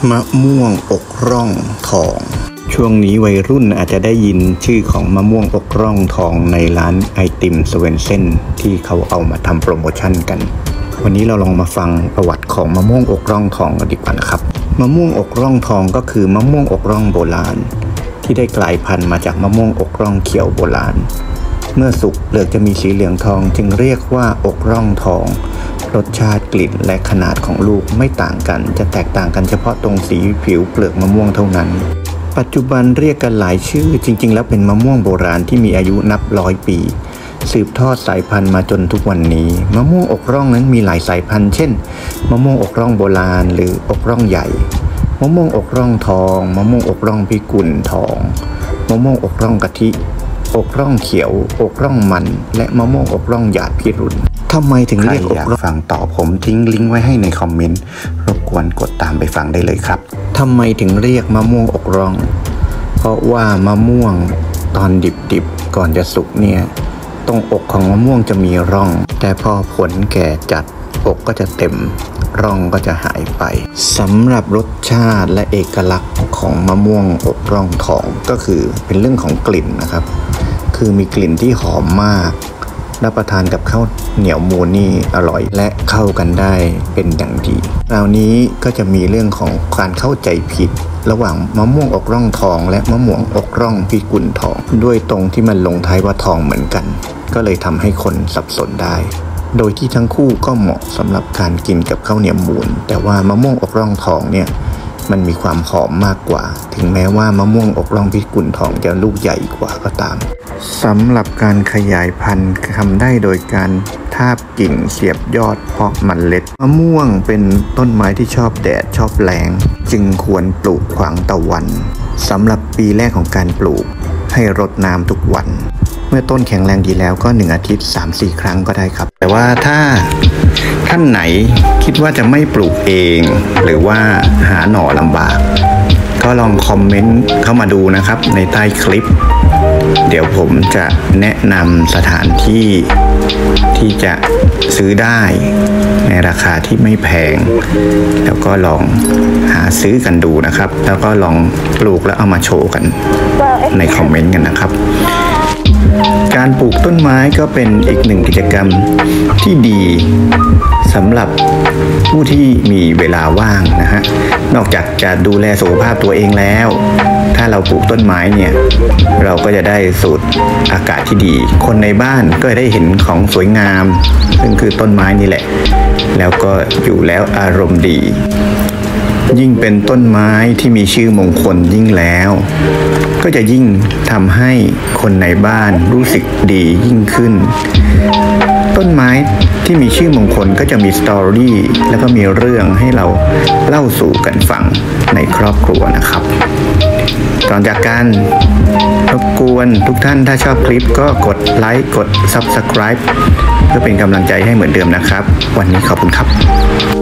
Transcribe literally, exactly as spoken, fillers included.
มะม่วงอกร่องทองช่วงนี้วัยรุ่นอาจจะได้ยินชื่อของมะม่วงอกร่องทองในร้านไอติมสเวนเซ่นที่เขาเอามาทำโปรโมชั่นกันวันนี้เราลองมาฟังประวัติของมะม่วงอกร่องทองกันดีกว่านะครับมะม่วงอกร่องทองก็คือมะม่วงอกร่องโบราณที่ได้กลายพันธุ์มาจากมะม่วงอกร่องเขียวโบราณเมื่อสุกเปลือกจะมีสีเหลืองทองจึงเรียกว่าอกร่องทองรสชาติกลิ่นและขนาดของลูกไม่ต่างกันจะแตกต่างกันเฉพาะตรงสีผิวเปลือกมะม่วงเท่านั้นปัจจุบันเรียกกันหลายชื่อจริงๆแล้วเป็นมะม่วงโบราณที่มีอายุนับร้อยปีสืบทอดสายพันธุ์มาจนทุกวันนี้มะม่วงอกร่องนั้นมีหลายสายพันธุ์เช่นมะม่วงอกร่องโบราณหรืออกร่องใหญ่มะม่วงอกร่องทองมะม่วงอกร่องพิกุลทองมะม่วงอกร่องกะทิอกร่องเขียวอกร่องมันและมะม่วงอกร่องหยาดพิรุณทำไมถึงเรียกอกร่องฟังต่อผมทิ้งลิงก์ไว้ให้ในคอมเมนต์รบกวนกดตามไปฟังได้เลยครับทำไมถึงเรียกมะม่วงอกร่องเพราะว่ามะม่วงตอนดิบๆก่อนจะสุกเนี่ยตรงอกของมะม่วงจะมีร่องแต่พอผลแก่จัดอกก็จะเต็มร่องก็จะหายไปสำหรับรสชาติและเอกลักษณ์ของมะม่วงอกร่องทองก็คือเป็นเรื่องของกลิ่นนะครับคือมีกลิ่นที่หอมมากรับประทานกับข้าวเหนียวมูนนี่อร่อยและเข้ากันได้เป็นอย่างดีคราวนี้ก็จะมีเรื่องของการเข้าใจผิดระหว่างมะม่วงอกร่องทองและมะม่วงอกร่องพิกุลทองด้วยตรงที่มันลงท้ายว่าทองเหมือนกันก็เลยทำให้คนสับสนได้โดยที่ทั้งคู่ก็เหมาะสำหรับการกินกับข้าวเหนียวมูนแต่ว่ามะม่วงอกร่องทองเนี่ยมันมีความหอมมากกว่าถึงแม้ว่ามะม่วงอกร่องพิกุลทองจะลูกใหญ่กว่าก็ตามสำหรับการขยายพันธุ์ทำได้โดยการทาบกิ่งเสียบยอดเพาะเมล็ดมะม่วงเป็นต้นไม้ที่ชอบแดดชอบแรงจึงควรปลูกขวางตะวันสำหรับปีแรกของการปลูกให้รดน้ำทุกวันเมื่อต้นแข็งแรงดีแล้วก็หนึ่งอาทิตย์ สามถึงสี่ ครั้งก็ได้ครับแต่ว่าถ้าท่านไหนคิดว่าจะไม่ปลูกเองหรือว่าหาหน่อลำบากก็ลองคอมเมนต์เข้ามาดูนะครับในใต้คลิปเดี๋ยวผมจะแนะนำสถานที่ที่จะซื้อได้ในราคาที่ไม่แพงแล้วก็ลองหาซื้อกันดูนะครับแล้วก็ลองปลูกแล้วเอามาโชว์กันในคอมเมนต์กันนะครับการปลูกต้นไม้ก็เป็นอีกหนึ่งกิจกรรมที่ดีสำหรับผู้ที่มีเวลาว่างนะฮะนอกจากจะดูแลสุขภาพตัวเองแล้วถ้าเราปลูกต้นไม้เนี่ยเราก็จะได้สูดอากาศที่ดีคนในบ้านก็ได้เห็นของสวยงามซึ่งคือต้นไม้นี่แหละแล้วก็อยู่แล้วอารมณ์ดียิ่งเป็นต้นไม้ที่มีชื่อมงคลยิ่งแล้วก็จะยิ่งทำให้คนในบ้านรู้สึกดียิ่งขึ้นต้นไม้ที่มีชื่อมงคลก็จะมีสตอรี่แล้วก็มีเรื่องให้เราเล่าสู่กันฟังในครอบครัวนะครับก่อนจากกันรบกวนทุกท่านถ้าชอบคลิปก็กดไลค์กด ซับสไครบ์ เพื่อเป็นกำลังใจให้เหมือนเดิมนะครับวันนี้ขอบคุณครับ